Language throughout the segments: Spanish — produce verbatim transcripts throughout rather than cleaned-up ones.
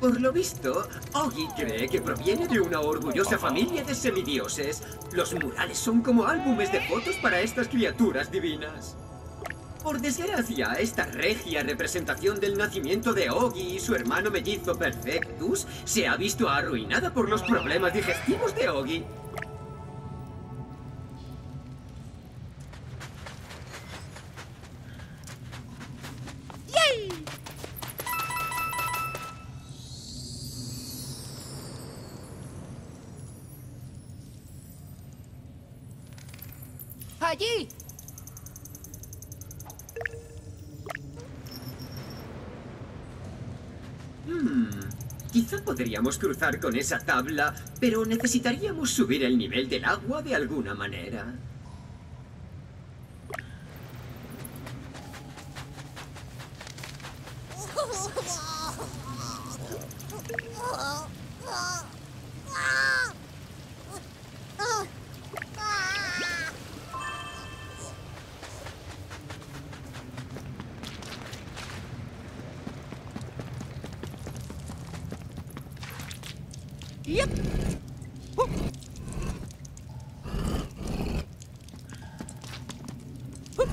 Por lo visto, Ogi cree que proviene de una orgullosa familia de semidioses. Los murales son como álbumes de fotos para estas criaturas divinas. Por desgracia, esta regia representación del nacimiento de Ogi y su hermano mellizo Perfectus se ha visto arruinada por los problemas digestivos de Ogi. ¡Allí! Hmm, quizá podríamos cruzar con esa tabla, pero necesitaríamos subir el nivel del agua de alguna manera. Yep. Oh. Oh.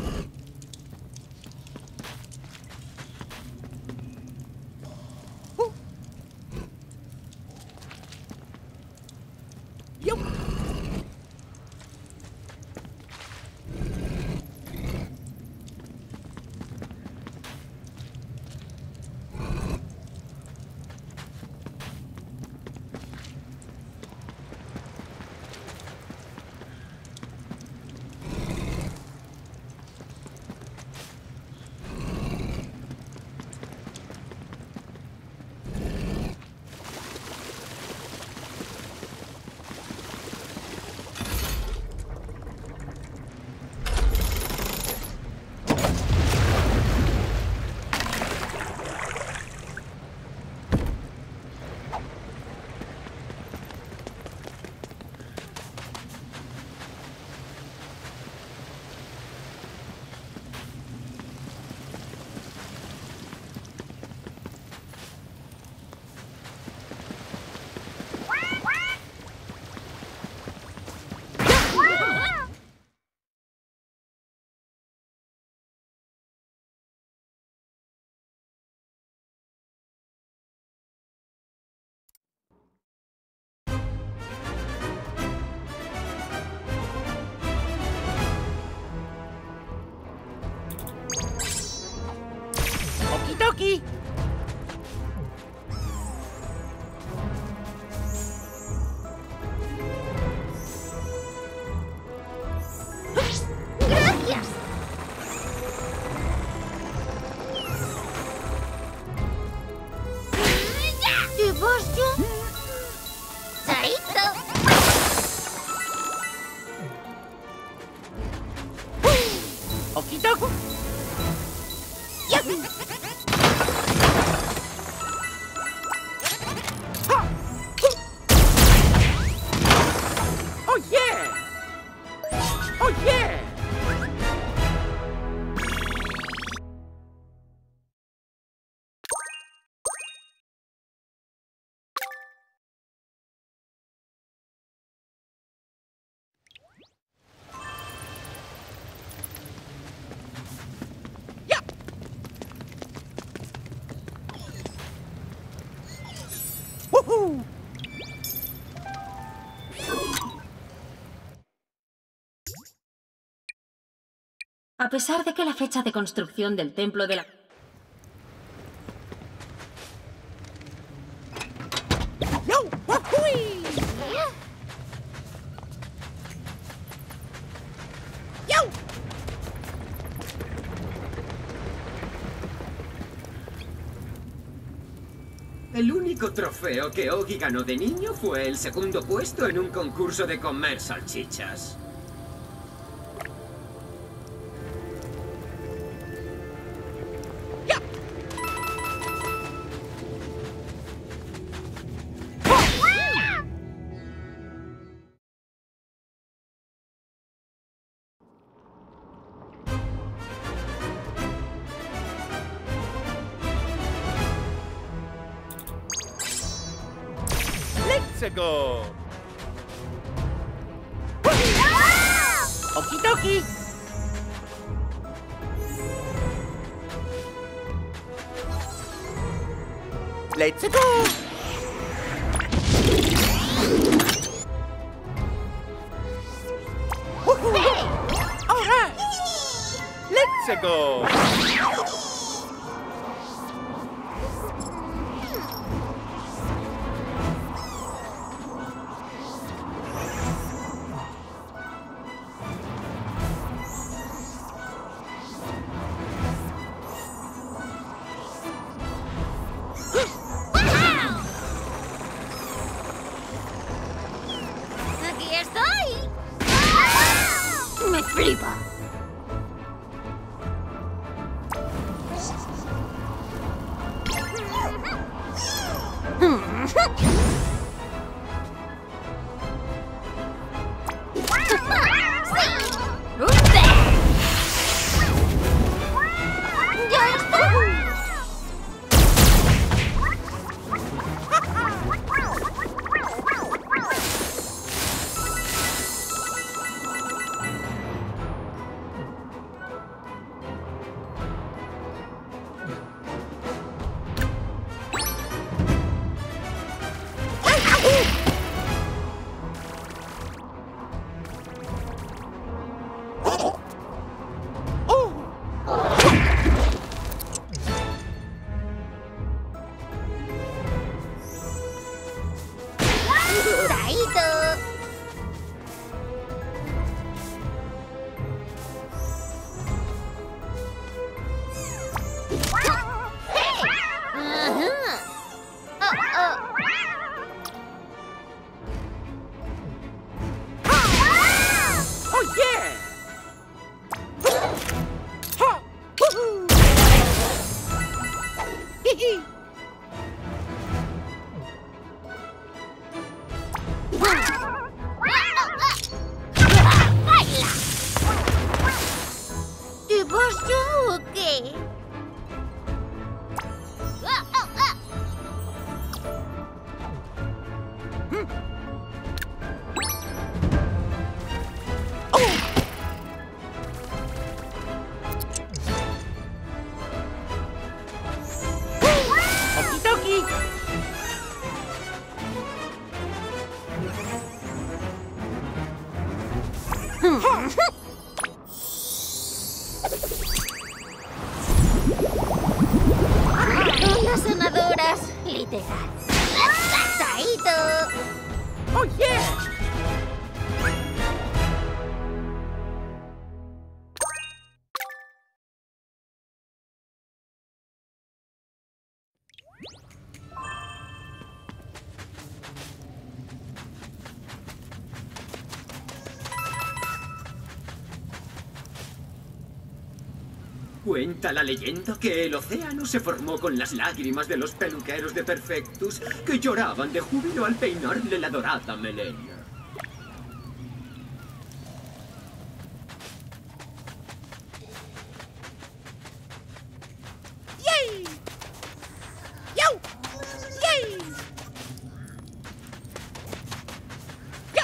Oh. Yep. Okidoki. ¡Gracias! ¿Y vos yo? ¡Saito! Okidoki. Oh yeah! Oh yeah! Yeah! Woohoo! A pesar de que la fecha de construcción del templo de la... ¡Yo! ¡Wahui! ¡Yo! El único trofeo que Ogi ganó de niño fue el segundo puesto en un concurso de comer salchichas. Let's go. Okie dokie. Let's go. All right. Let's go. ¡Aquí estoy! ¡Me flipa! ¡Ya está! ¡Taito! Ajá. Oh, oh. Oh yeah. Ha. Woohoo. Hee hee. ¡Baila! ¿Y vos yo o qué? ¡Ah, ah, ah! Okie dokie. Las sanadoras, literal. ¡Taito! Oh yeah. Cuenta la leyenda que el océano se formó con las lágrimas de los peluqueros de Perfectus que lloraban de júbilo al peinarle la dorada melena. Yay. Yo. Yay. Ya.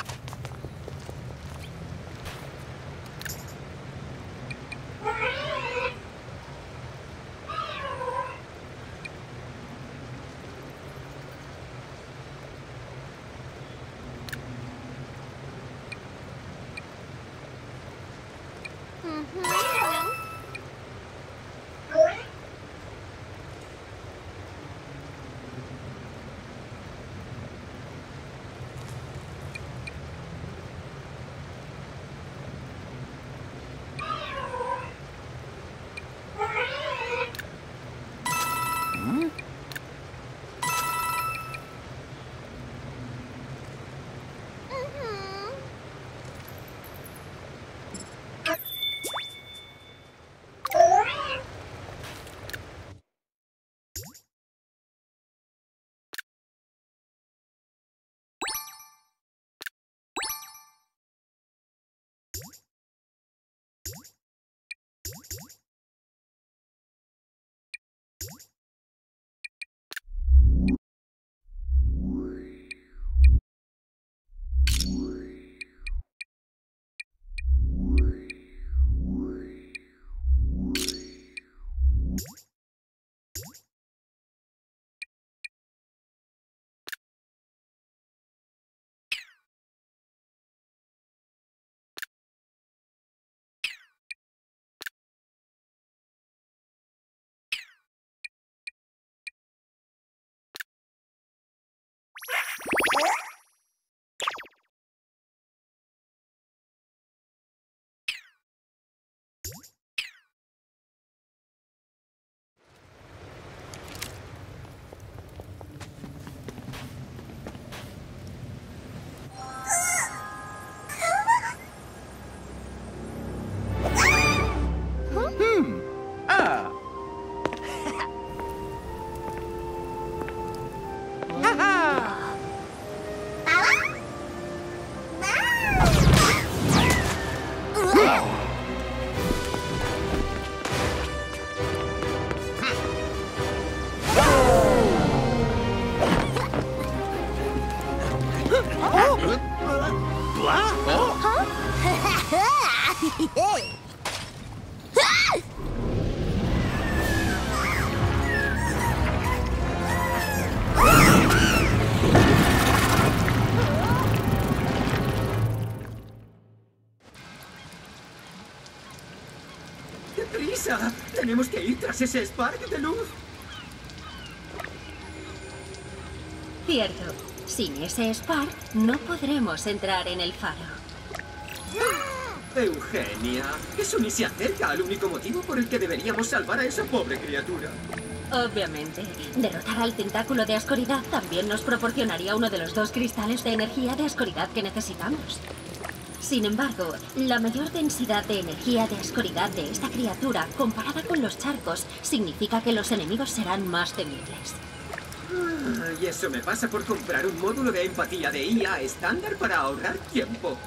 ¡Deprisa! Tenemos que ir tras ese Spark de luz. Cierto. Sin ese Spark, no podremos entrar en el faro. Eugenia, eso ni se acerca al único motivo por el que deberíamos salvar a esa pobre criatura. Obviamente, derrotar al tentáculo de Ascoridad también nos proporcionaría uno de los dos cristales de energía de Ascoridad que necesitamos. Sin embargo, la mayor densidad de energía de Ascoridad de esta criatura, comparada con los charcos, significa que los enemigos serán más temibles. Ah, y eso me pasa por comprar un módulo de empatía de I A estándar para ahorrar tiempo.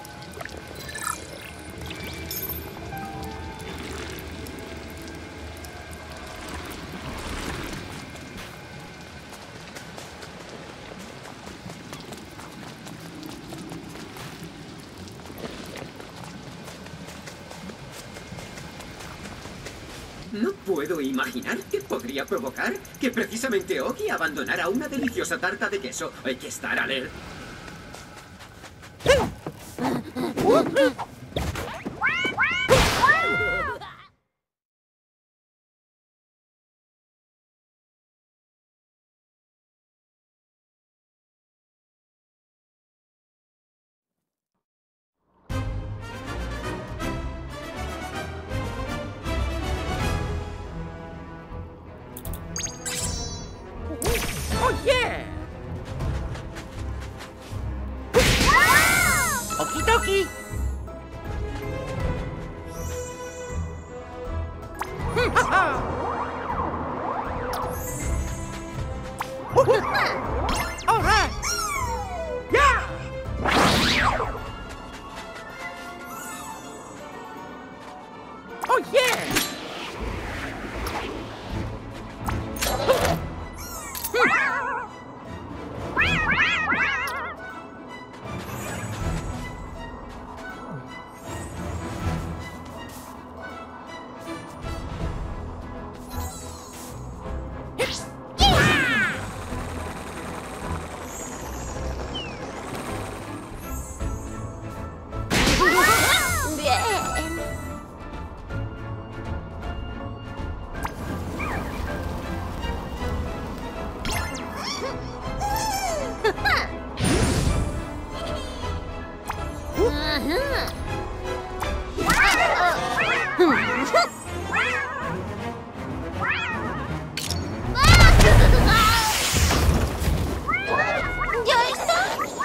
No puedo imaginar qué podría provocar que precisamente Oggy abandonara una deliciosa tarta de queso. Hay que estar alerta. Oh yeah! Okie dokie! All right! Yeah! Oh yeah! Bien. ¿Ya está?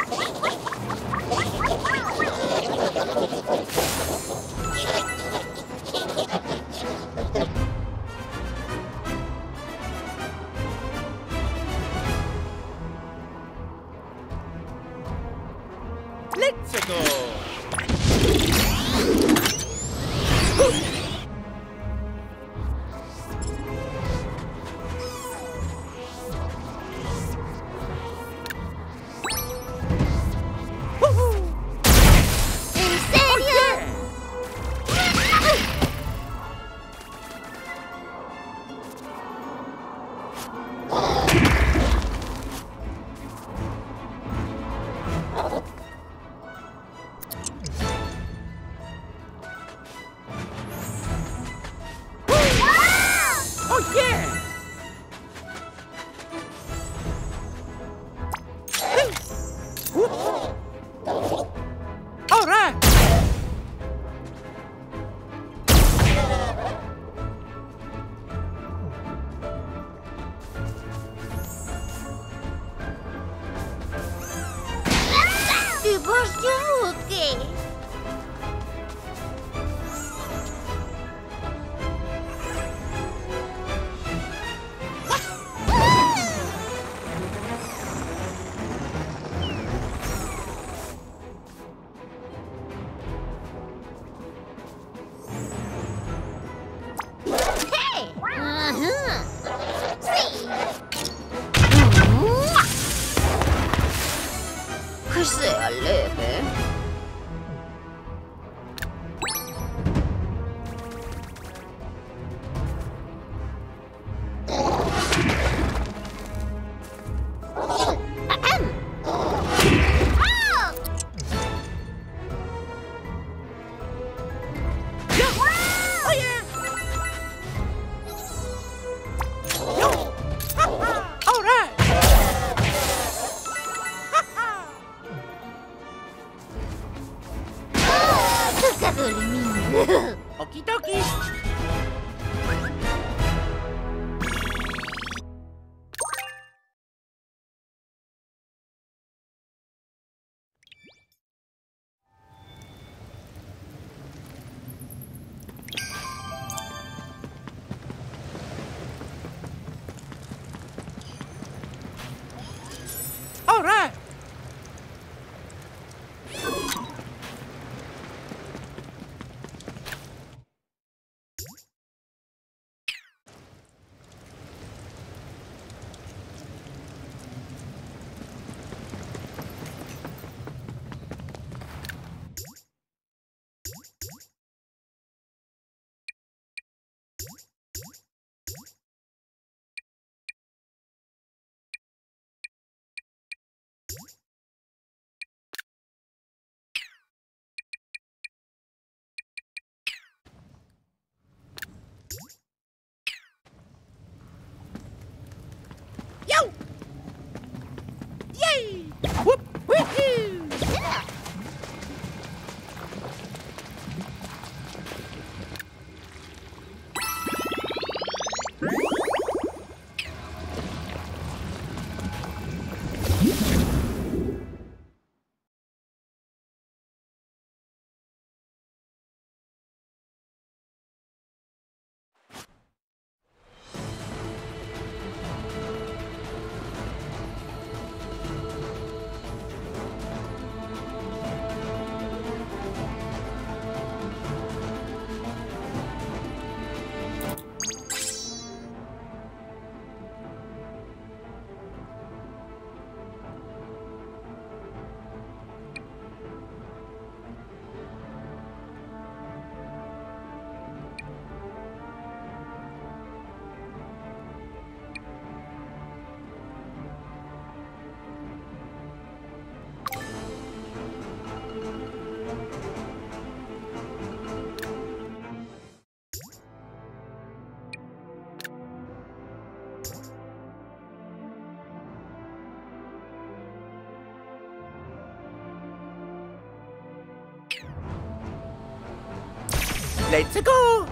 Let's go. ¿En serio? Oh yeah! All right! ¿Y vos yo qué? ¡Hey! Ajá. Sí. Que sea leve. Ahem. ¡Ah! Oh yeah! Let's go!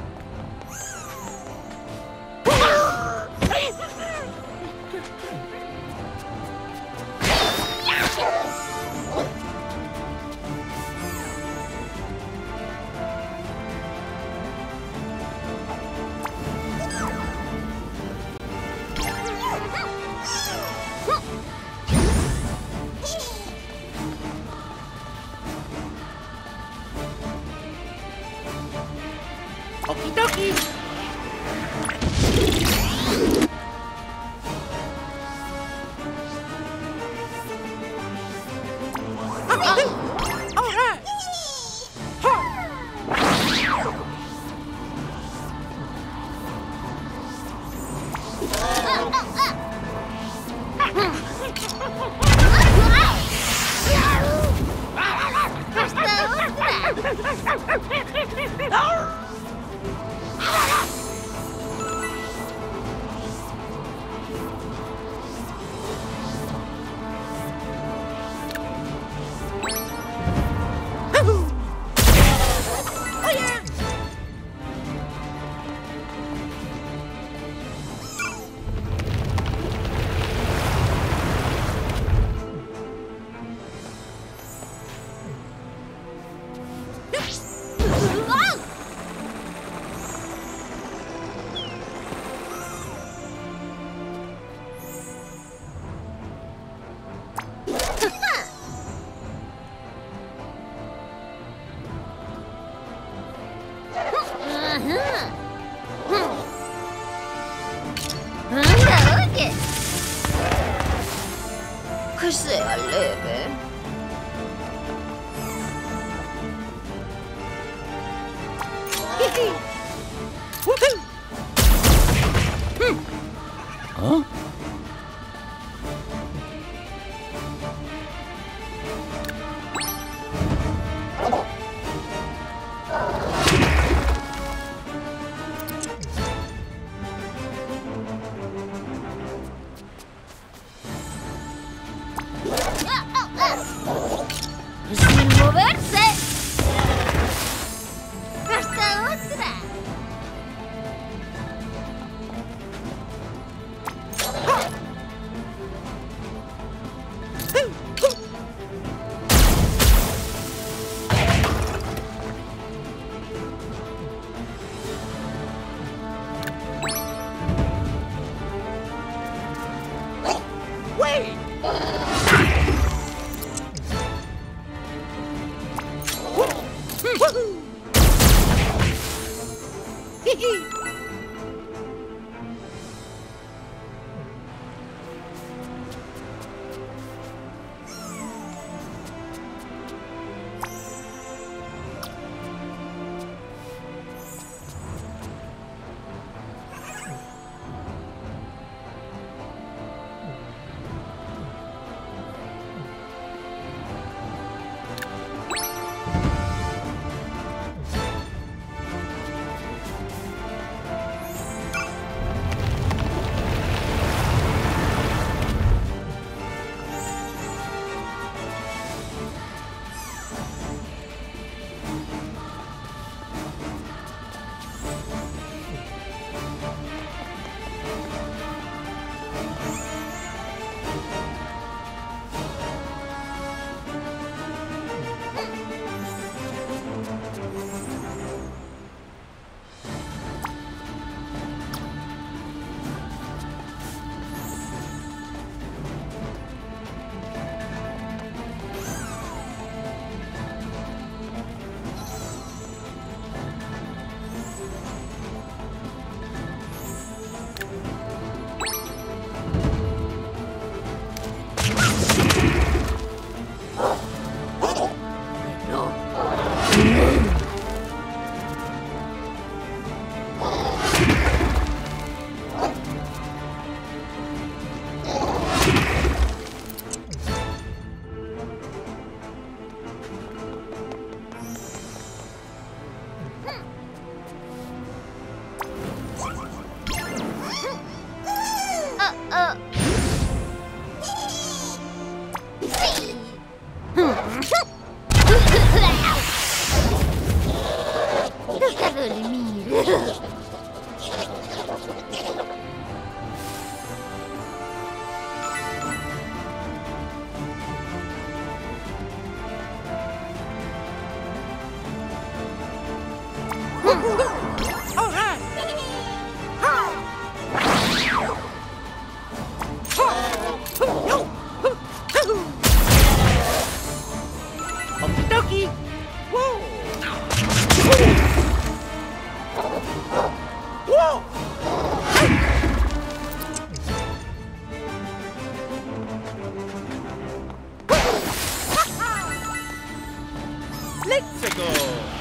Okie dokie! All right! Que sea leve. Huh? Sin moverse. Hasta otra. Wait! Let's go.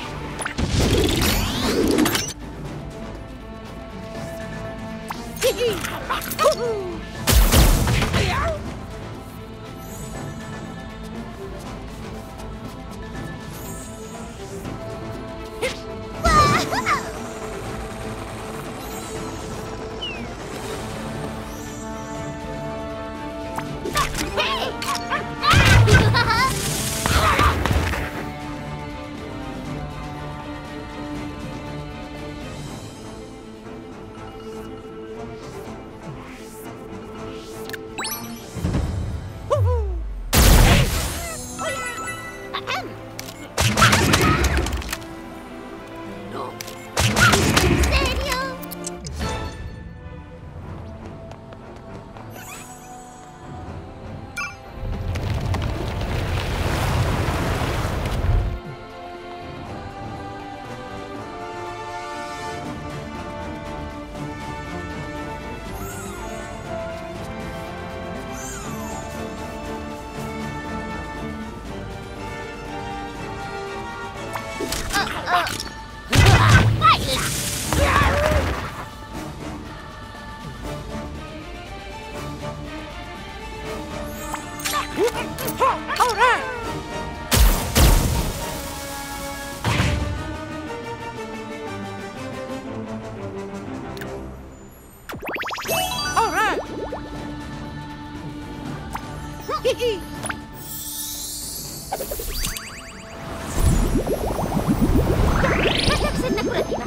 Reflexionda curativa.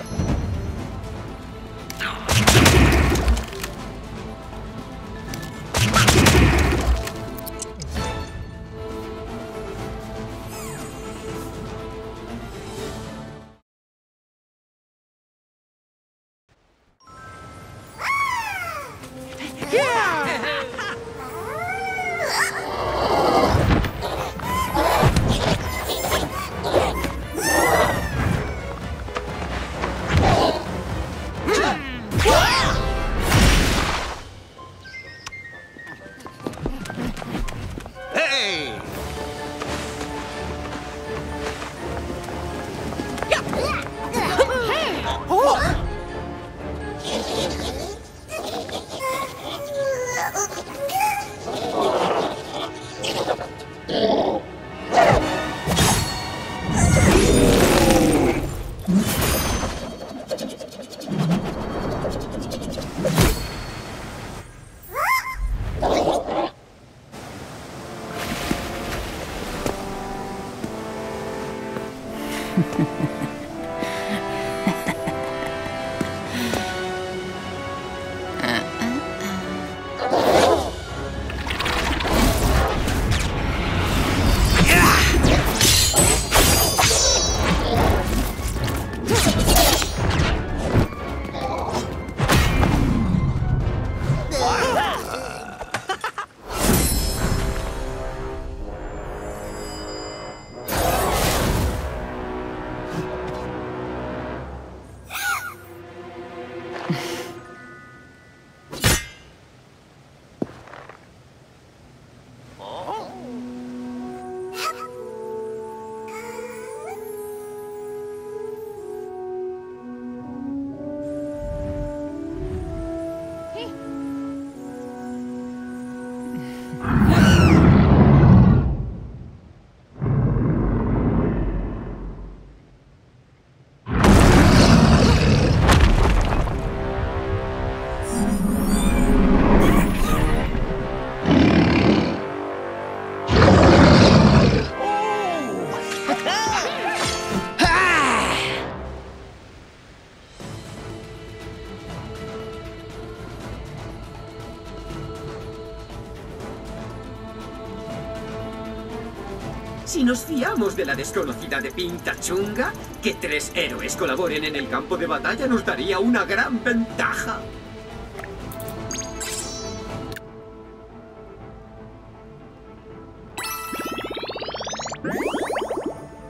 Si nos fiamos de la desconocida de Pinta Chunga, que tres héroes colaboren en el campo de batalla nos daría una gran ventaja.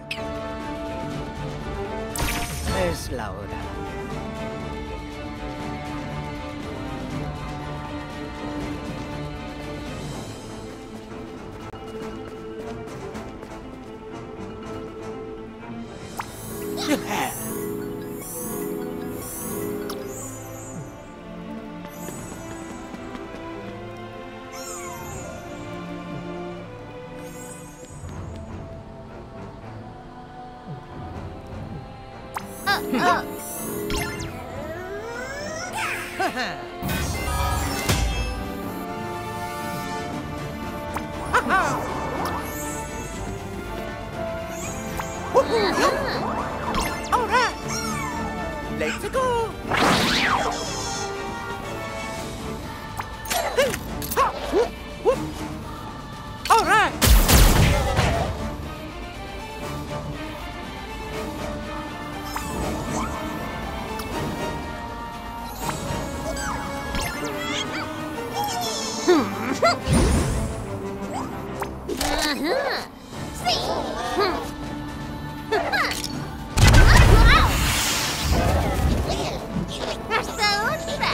Es la hora. All right. Let's go. All right. ¡Hasta otra!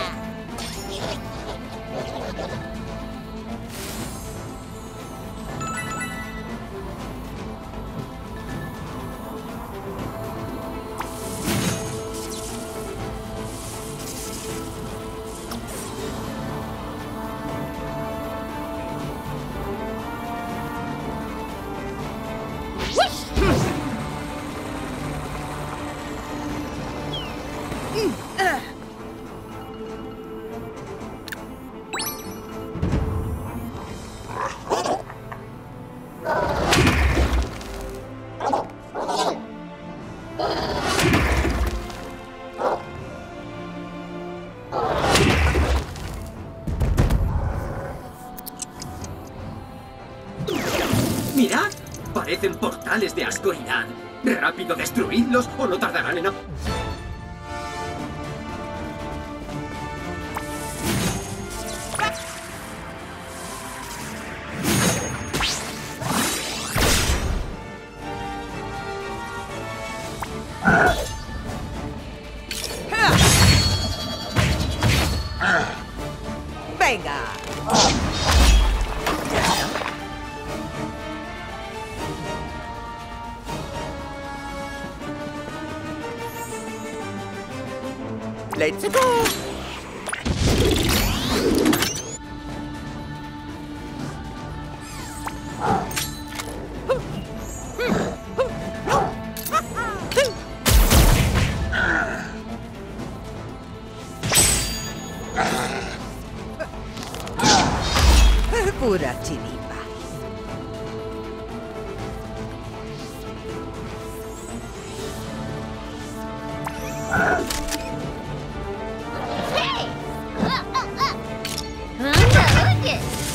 ¡Mirad! Parecen portales de Asgoridad. ¡Rápido destruidlos o no tardarán en... Venga. Let's go. Pura chiripa. ¡Hey! ¡Ah, ah, ah! ¡Anda, oye!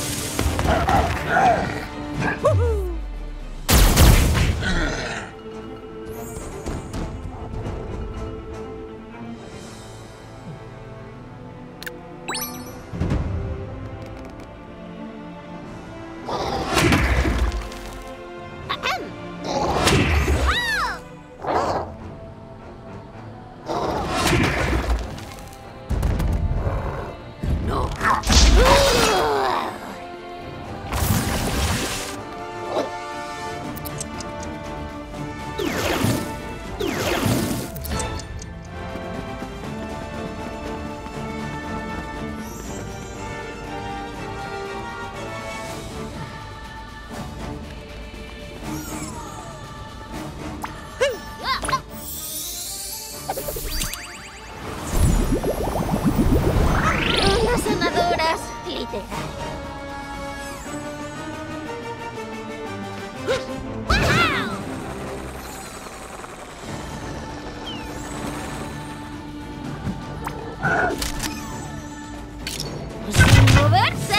Las sanadoras, literal. ¡Sin moverse!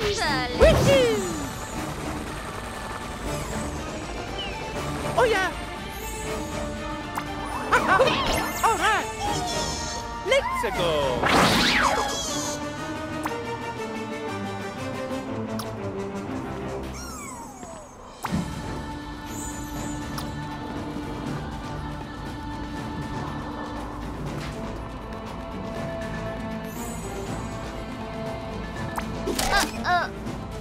Dale. Oh yeah! All right! Let's go. Uh,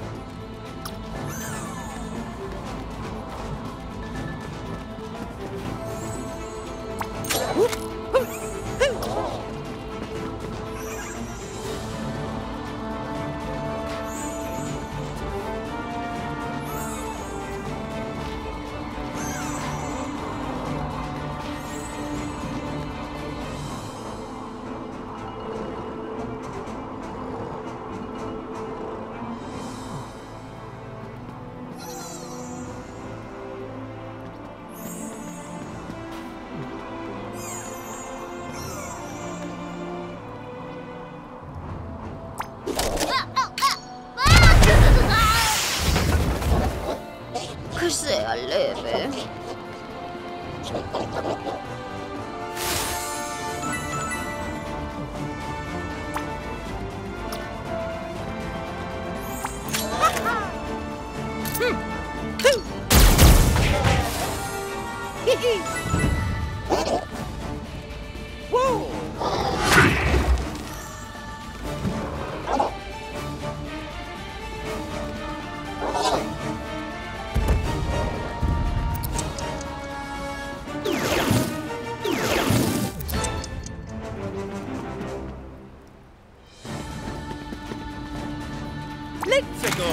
Que sea leve. Whoa! Let's go.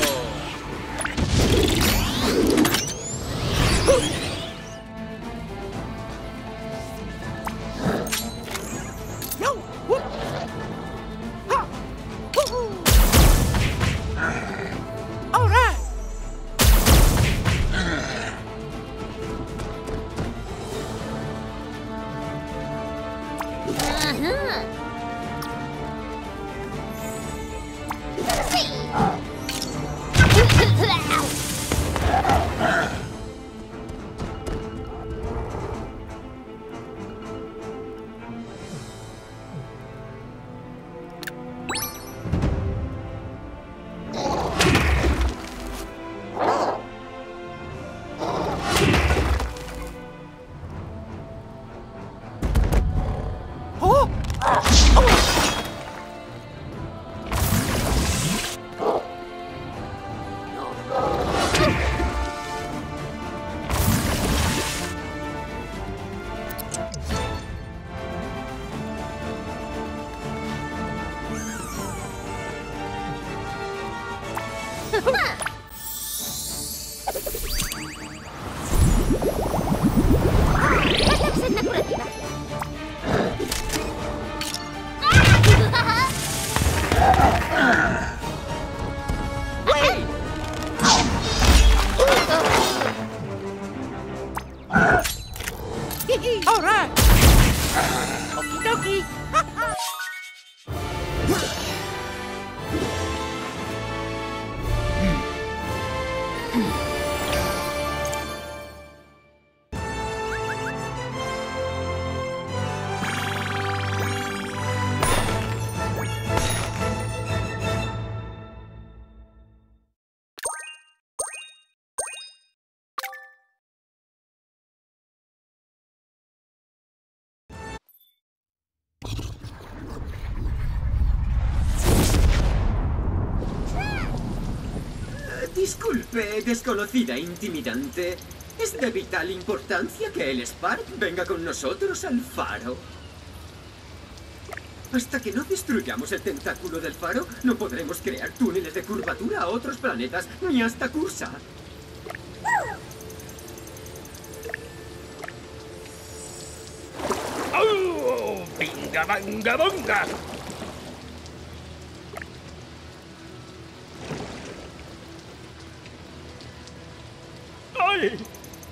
Yo! Whoop! Ha! Woohoo! All right! Ajá. Sí. Oh! Reflexena curativa. All right! Okie dokie! Disculpe, desconocida intimidante. Es de vital importancia que el Spark venga con nosotros al faro. Hasta que no destruyamos el tentáculo del faro, no podremos crear túneles de curvatura a otros planetas, ni hasta Cursa. ¡Oh! ¡Binga, banga, bonga! ¡Ay!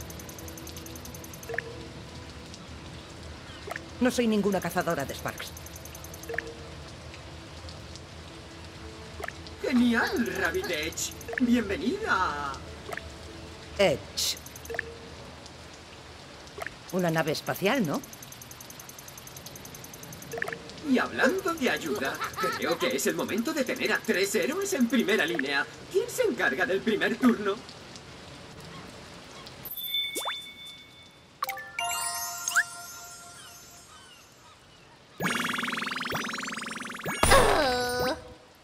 No soy ninguna cazadora de Sparks. ¿Qué Genial, Rabbit Edge. Bienvenida. Edge. Una nave espacial, ¿no? Y hablando de ayuda, creo que es el momento de tener a tres héroes en primera línea. ¿Quién se encarga del primer turno? Oh.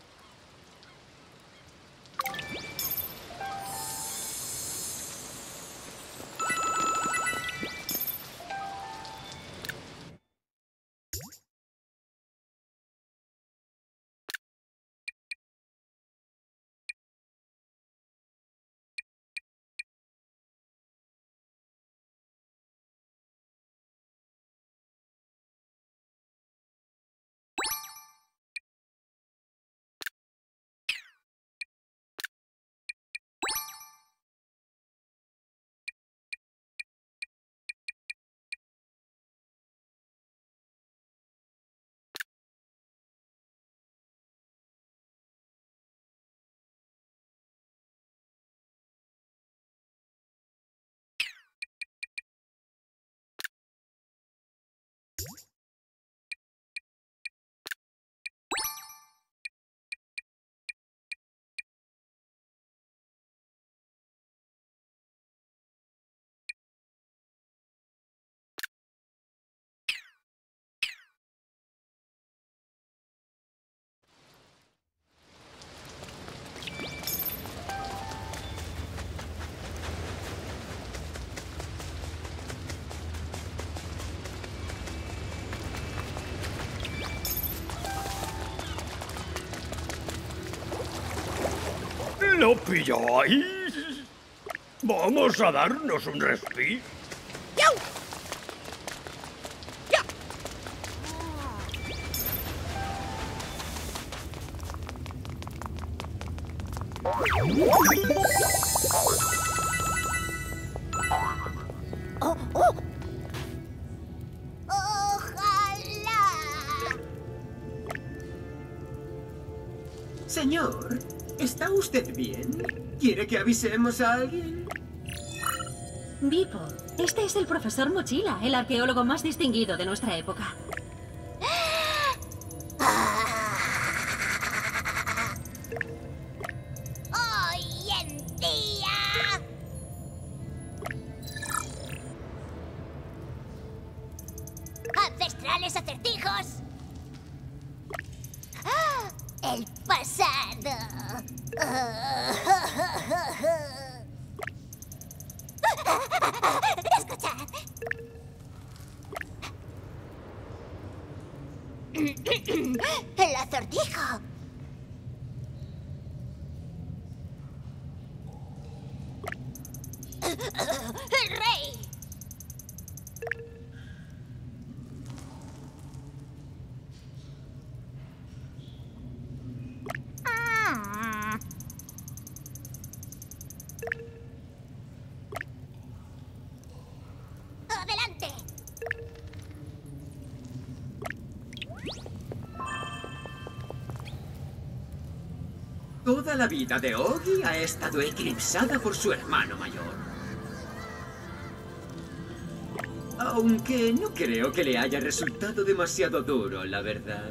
¿Lo pilláis? Vamos a darnos un respiro. Yo! Ya! Oh, oh. Ojalá. Señor, ¿está usted bien? ¿Quiere que avisemos a alguien? Vipo, este es el profesor Mochila, el arqueólogo más distinguido de nuestra época. Hoy en día. Ancestrales acertijos. ¡Ah! El pasado. Escuchad. El acertijo. El rey. Ah. Adelante. Toda la vida de Oggy ha estado eclipsada por su hermano mayor. Aunque no creo que le haya resultado demasiado duro, la verdad.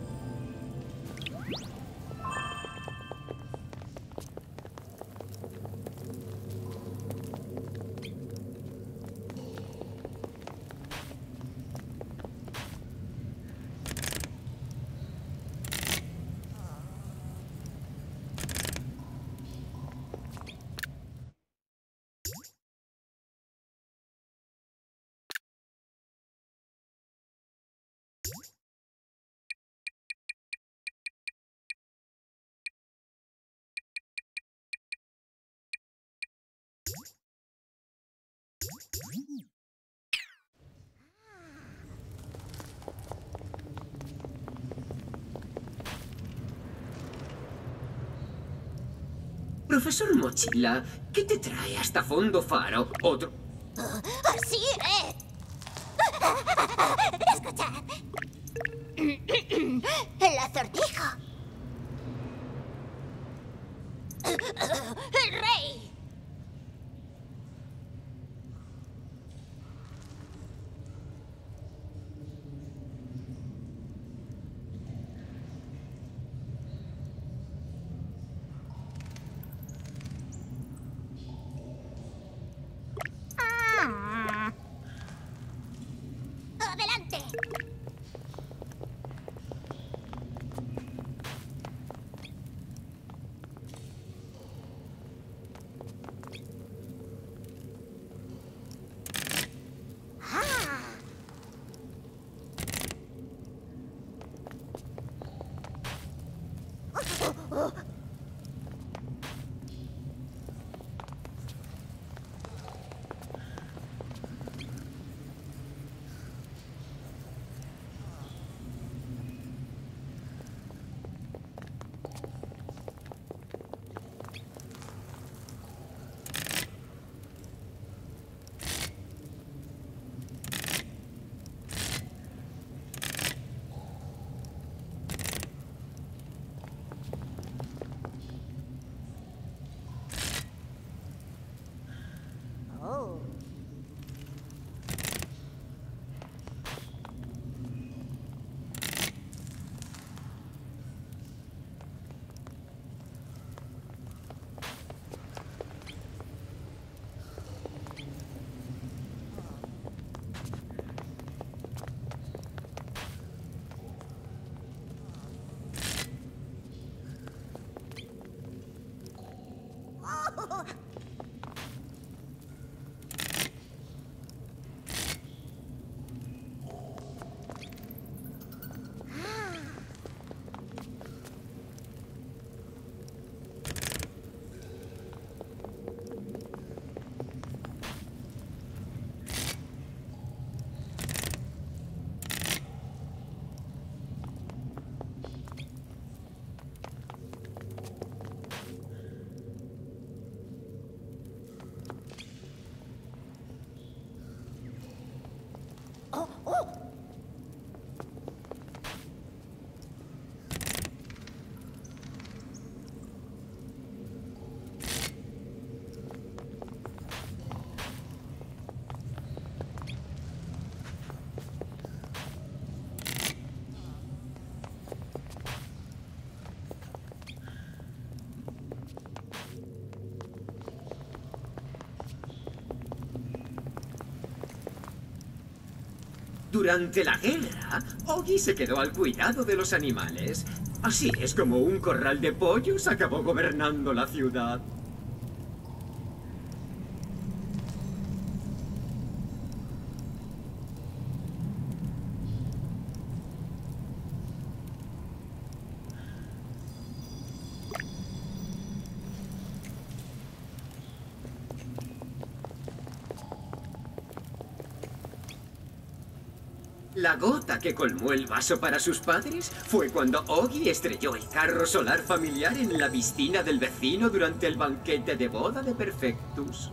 Profesor Mochila, ¿qué te trae hasta Fondo Faro? Otro... Así es. Escuchad. El acertijo. ¡El rey! ¡Adelante! Durante la guerra, Oggy se quedó al cuidado de los animales. Así es como un corral de pollos acabó gobernando la ciudad. La gota que colmó el vaso para sus padres fue cuando Oggy estrelló el carro solar familiar en la piscina del vecino durante el banquete de boda de Perfectus.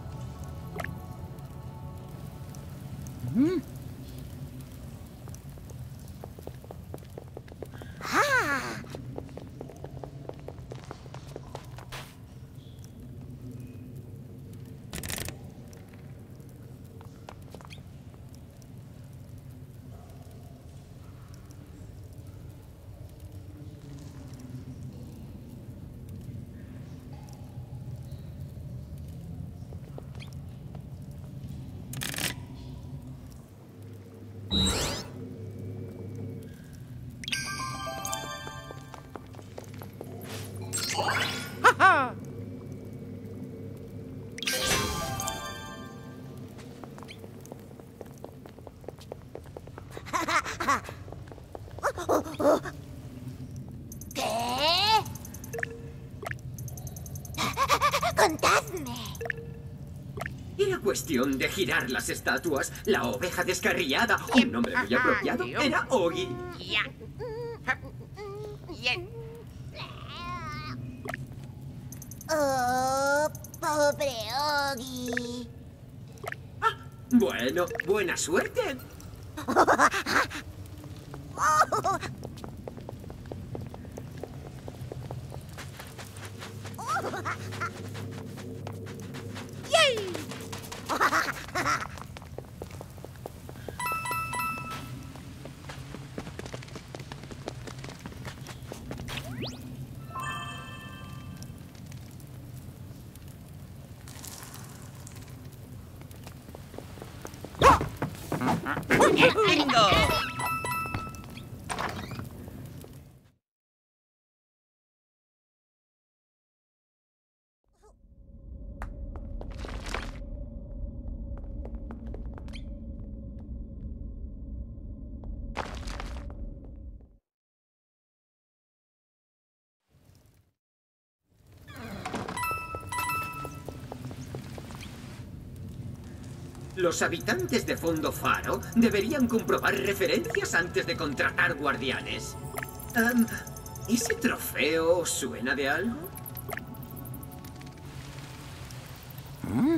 ¿Qué? ¡Contadme! Era cuestión de girar las estatuas. La oveja descarriada, un nombre muy apropiado, era Oggy. Oh, pobre Oggy. Ah, bueno, buena suerte. Oh. Bingo! Los habitantes de Fondo Faro deberían comprobar referencias antes de contratar guardianes. Um, ¿Ese trofeo os suena de algo? ¿Mm?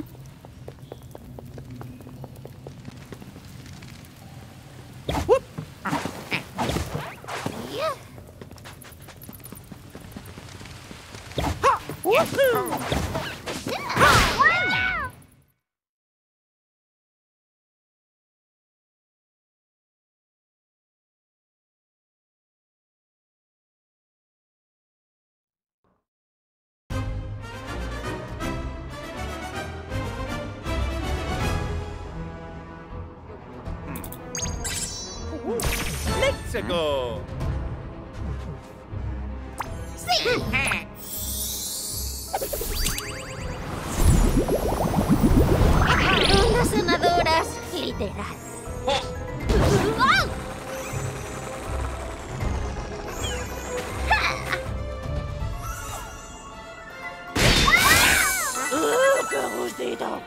Let's go. ¡Sí! Unas sonadoras, literal. ¡Oh! ¡Uh, qué gustito!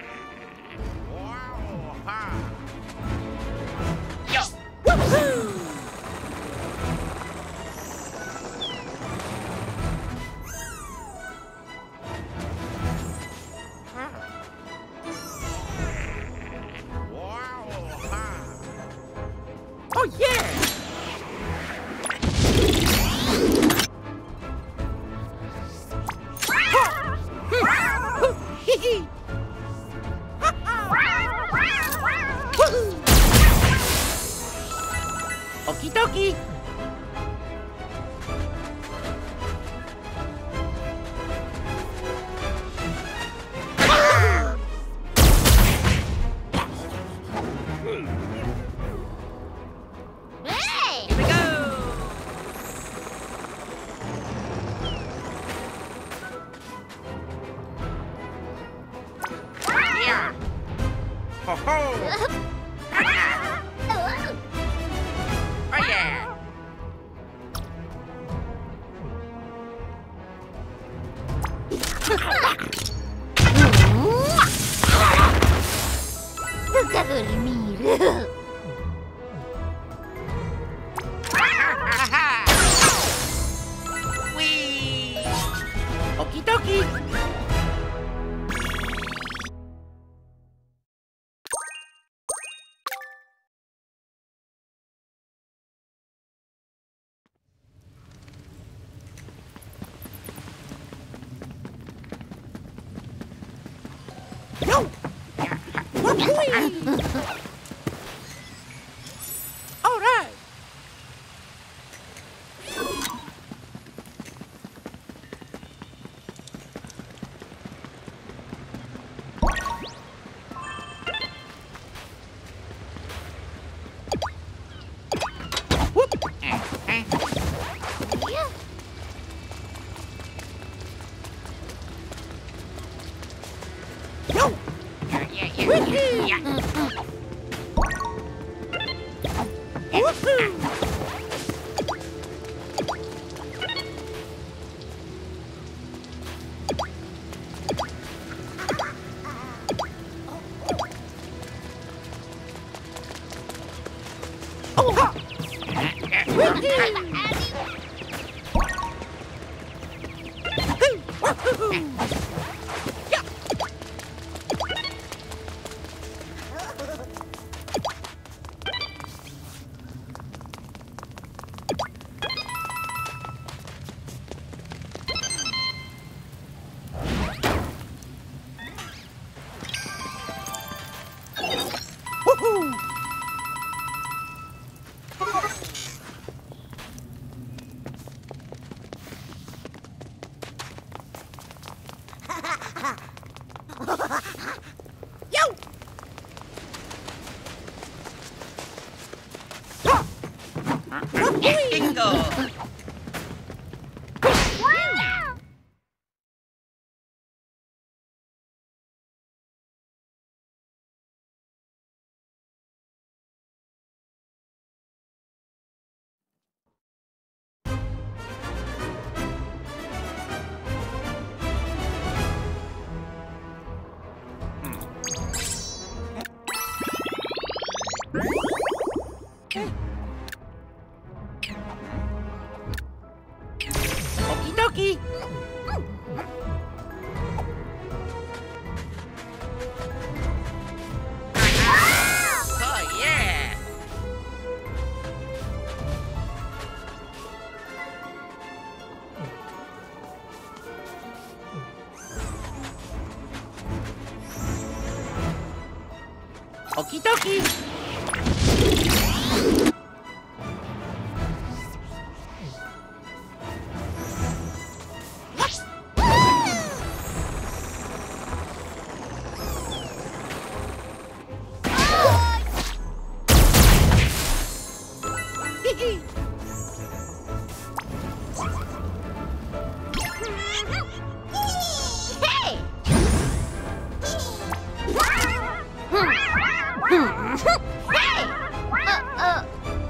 Oh yeah! Okie dokie! ¡Hey! Here we go! Yeah! Ho ho! Oh yeah! Toca dormir. Whee! Okie dokie! Yo! All right. Whoop. Yo! Woohoo! Oh, ha! Woohoo! Woohoo! Yeah! Bingo! Okie dokie. Oh, yeah. Okie dokie. Hey! Hey! Uh, uh.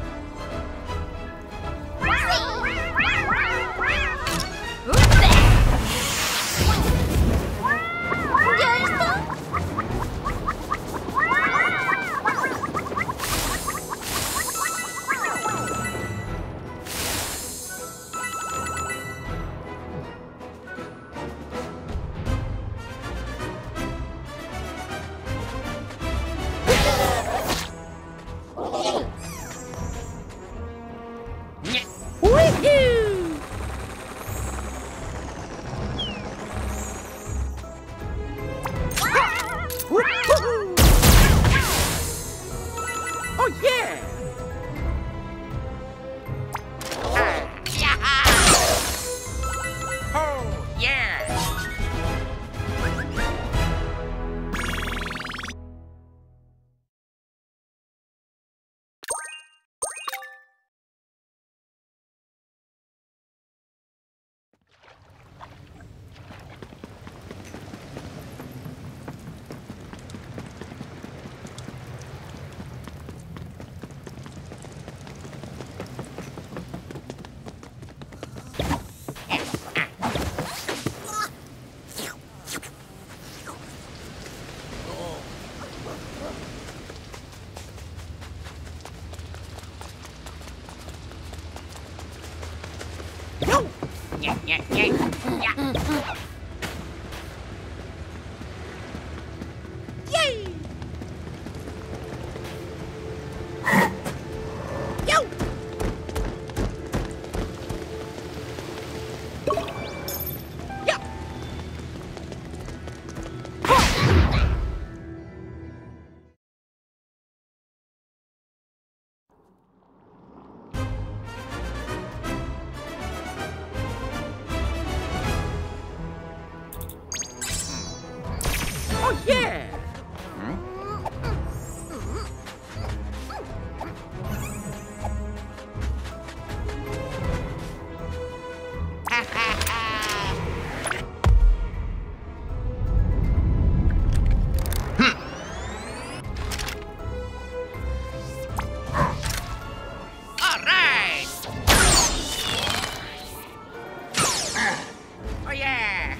¿Ya está? Oh, yeah. Oh, yeah. Yeah, yeah, yeah, yeah. Yay! Yo! Yeah! Oh, yeah! All right! Oh, yeah!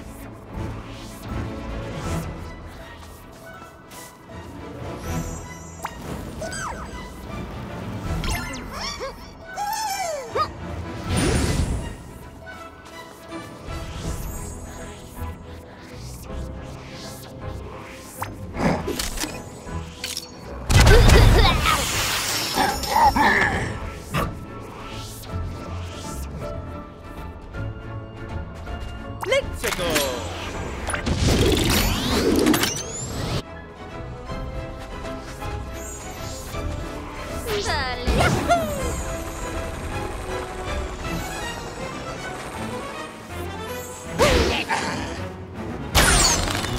Let's go! Dale.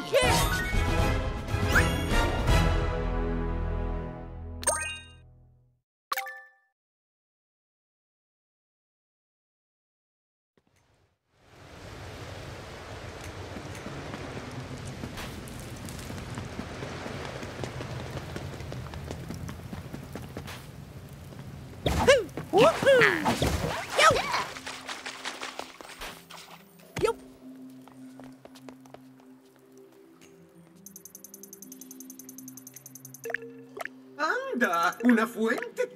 ¡Anda! ¡Una fuente!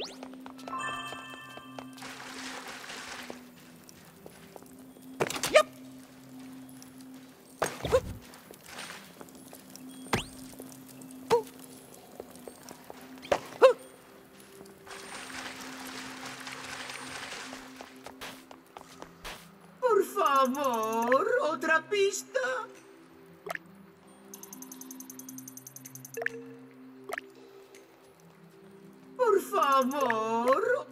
Por favor, ¿otra pista? Por favor.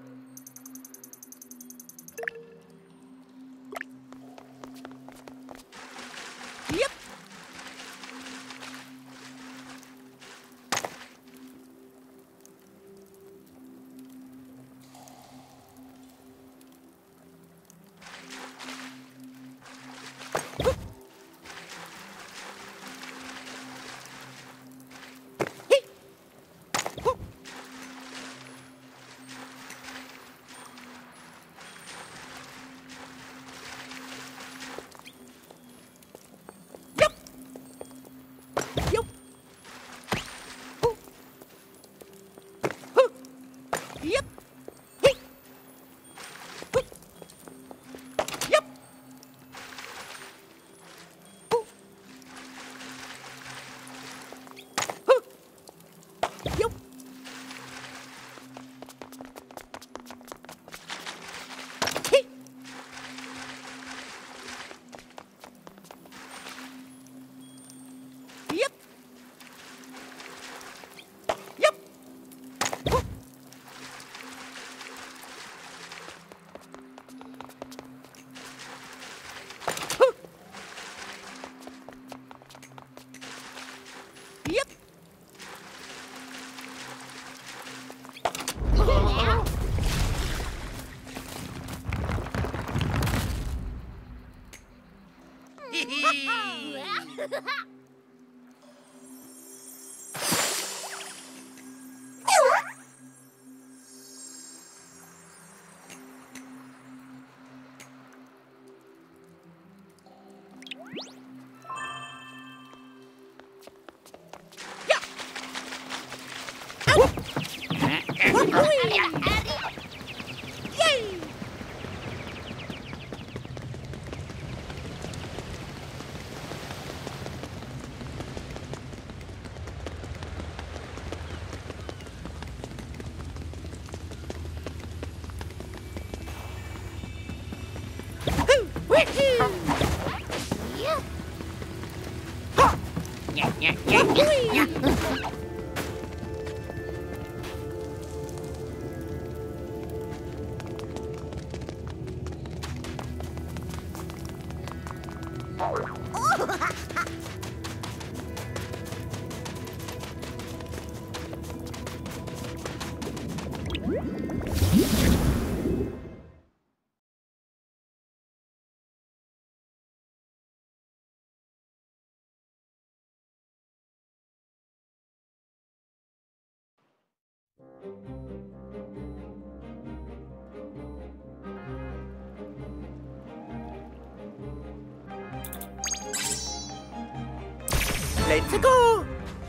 Let's go!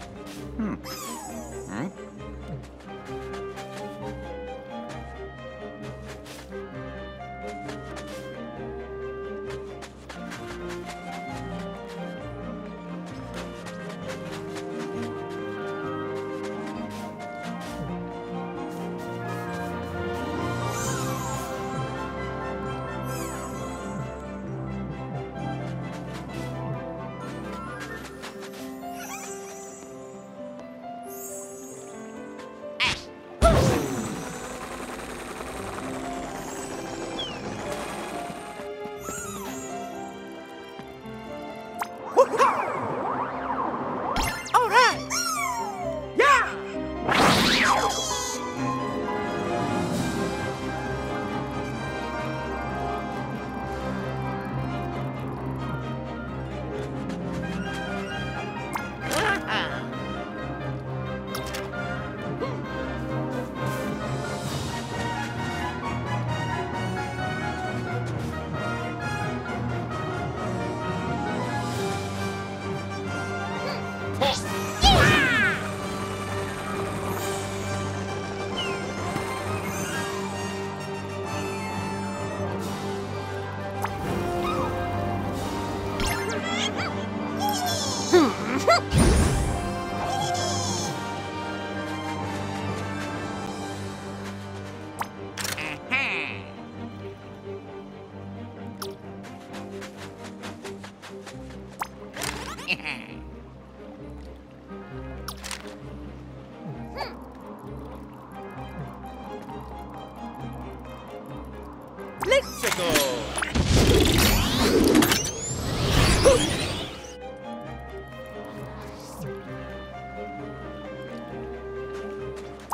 Hmm. Hmm?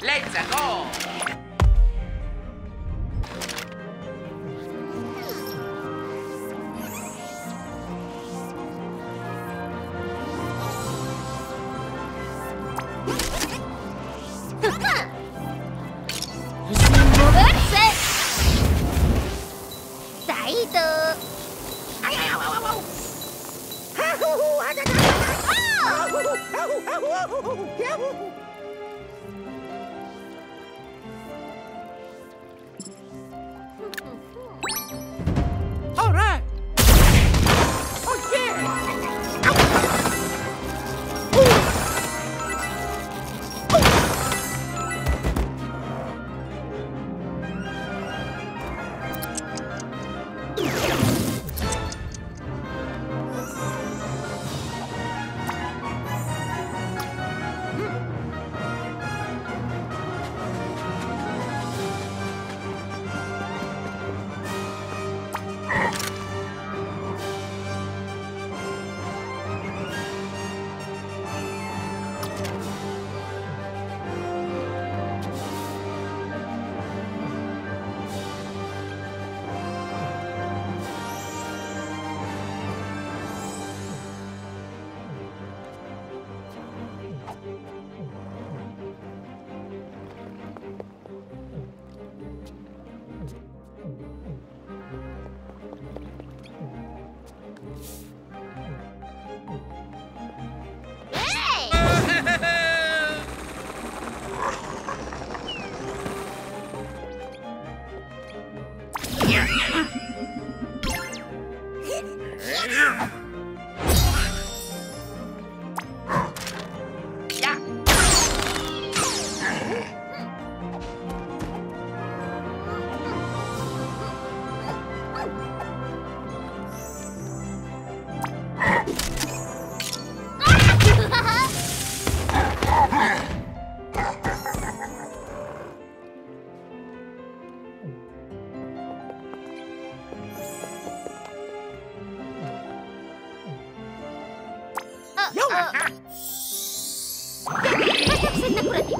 Let's go! Sin moverse. Taito. ¡Ay, ay, au, au, au! All right! Oh, yeah! Senda curativa.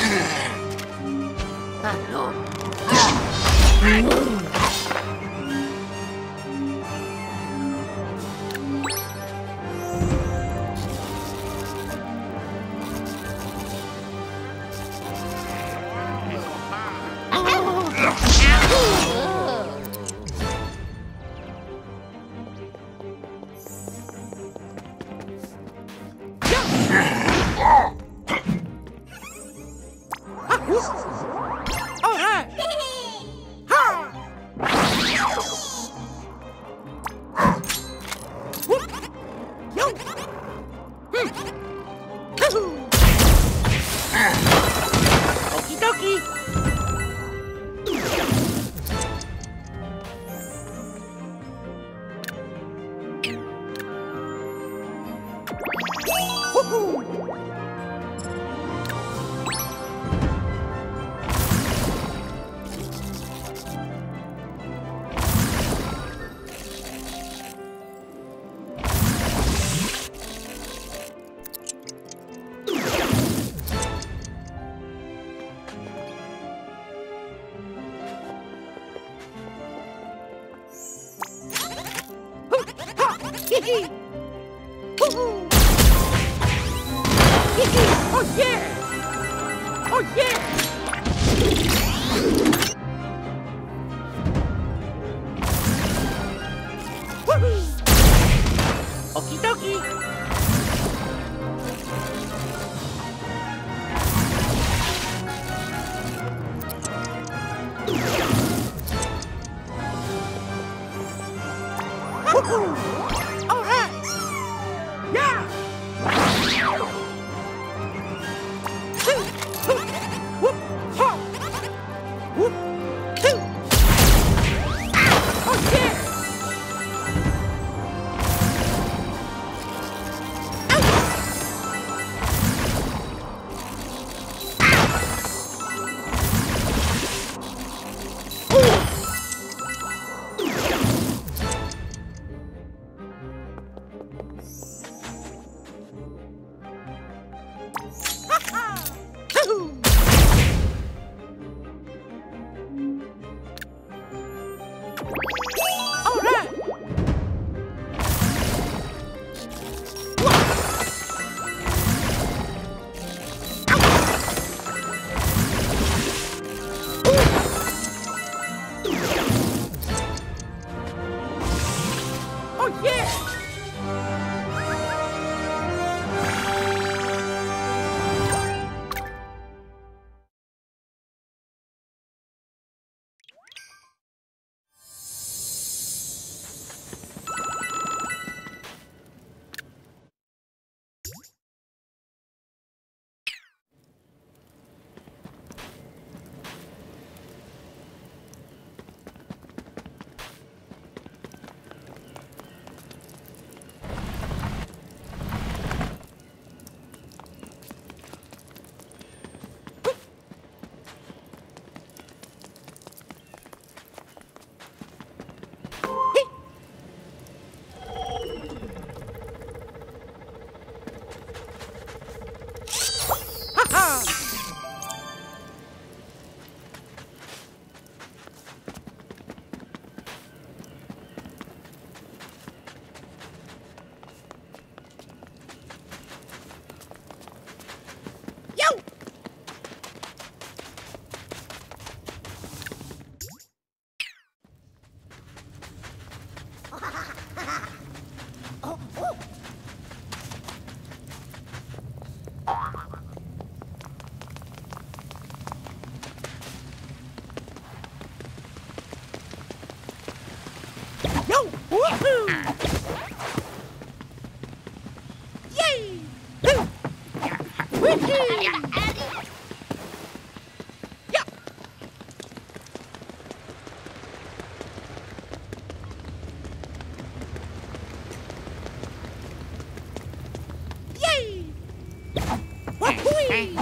Ah, no. Oh yeah! Oh yeah! Woohoo! Okie dokie! Woohoo! All right! Yeah! Whoop! Ha! Whoop! Two! Oh yeah! All right! Oh yeah! Yo! Woohoo! Yay! Woohoo! Yeah! Yay! Woohoo!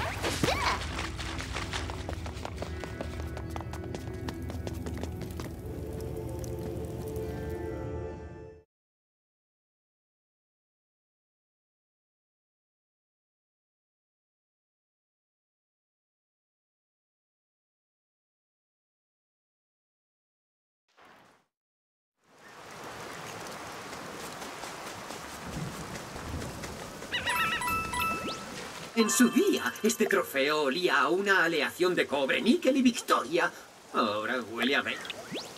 En su día, este trofeo olía a una aleación de cobre, níquel y victoria. Ahora huele a ver.